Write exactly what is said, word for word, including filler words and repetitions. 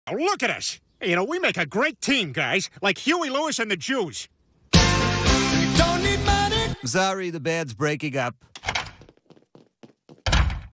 Oh, look at us. You know, we make a great team, guys. Like Huey Lewis and the Jews. You don't need money. Sorry, the band's breaking up.